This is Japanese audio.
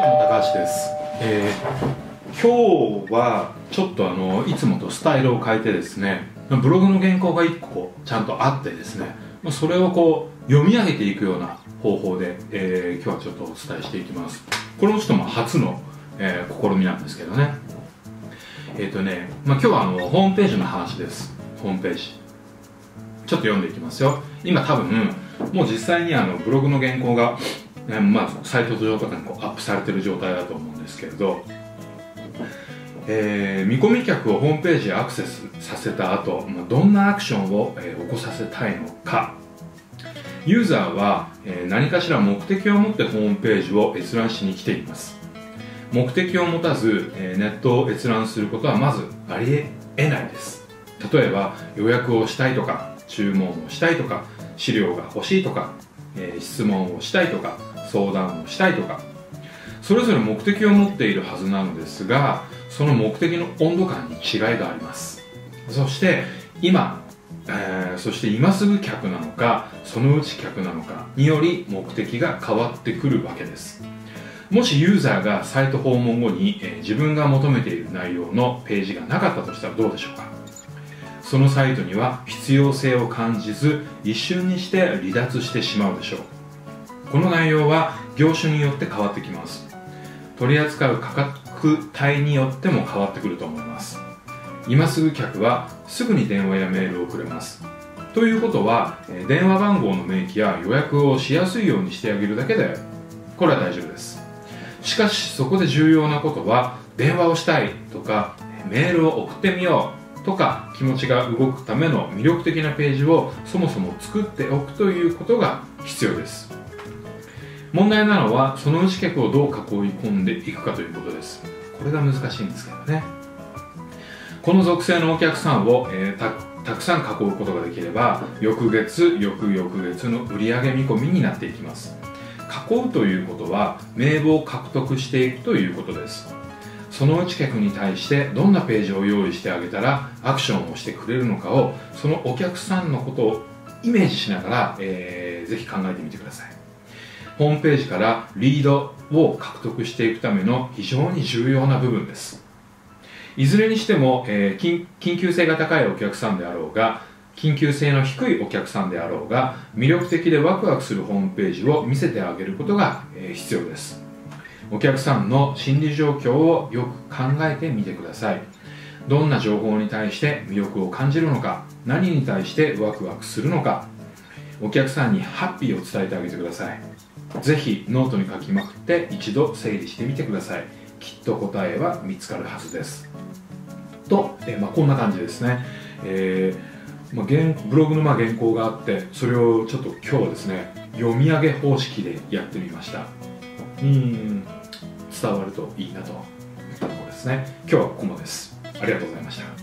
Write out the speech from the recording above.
どうも高橋です。今日はちょっといつもとスタイルを変えてですね、ブログの原稿が1個ちゃんとあってですね、それをこう読み上げていくような方法で、今日はちょっとお伝えしていきます。これもちょっと初の、試みなんですけどね。今日はホームページの話です。ホームページちょっと読んでいきますよ。今多分もう実際にブログの原稿がサイト上とかにこうアップされている状態だと思うんですけれど、見込み客をホームページへアクセスさせた後、どんなアクションを、起こさせたいのか。ユーザーは、何かしら目的を持ってホームページを閲覧しに来ています。目的を持たず、ネットを閲覧することはまずありえないです。例えば予約をしたいとか、注文をしたいとか、資料が欲しいとか、質問をしたいとか、相談をしたいとか、それぞれ目的を持っているはずなのですが、その目的の温度感に違いがあります。そして今すぐ客なのか、そのうち客なのかにより目的が変わってくるわけです。もしユーザーがサイト訪問後に、自分が求めている内容のページがなかったとしたらどうでしょうか。そのサイトには必要性を感じず、一瞬にして離脱してしまうでしょう。この内容は業種によって変わってきます。取り扱う価格帯によっても変わってくると思います。今すぐ客はすぐに電話やメールをくれます。ということは、電話番号の明記や予約をしやすいようにしてあげるだけでこれは大丈夫です。しかしそこで重要なことは、電話をしたいとかメールを送ってみようとか気持ちが動くための魅力的なページをそもそも作っておくということが必要です。問題なのは、そのうち客をどう囲い込んでいくかということです。これが難しいんですけどね。この属性のお客さんを、たくさん囲うことができれば、翌月翌々月の売上見込みになっていきます。囲うということは名簿を獲得していくということです。そのうち客に対してどんなページを用意してあげたらアクションをしてくれるのかを、そのお客さんのことをイメージしながら、ぜひ考えてみてください。ホームページからリードを獲得していくための非常に重要な部分です。いずれにしても、緊急性が高いお客さんであろうが、緊急性の低いお客さんであろうが、魅力的でワクワクするホームページを見せてあげることが、必要です。お客さんの心理状況をよく考えてみてください。どんな情報に対して魅力を感じるのか、何に対してワクワクするのか、お客さんにハッピーを伝えてあげてください。ぜひノートに書きまくって一度整理してみてください。きっと答えは見つかるはずです。と、こんな感じですね。ブログの原稿があって、それをちょっと今日はですね、読み上げ方式でやってみました。伝わるといいなといったところですね。今日はここまでです。ありがとうございました。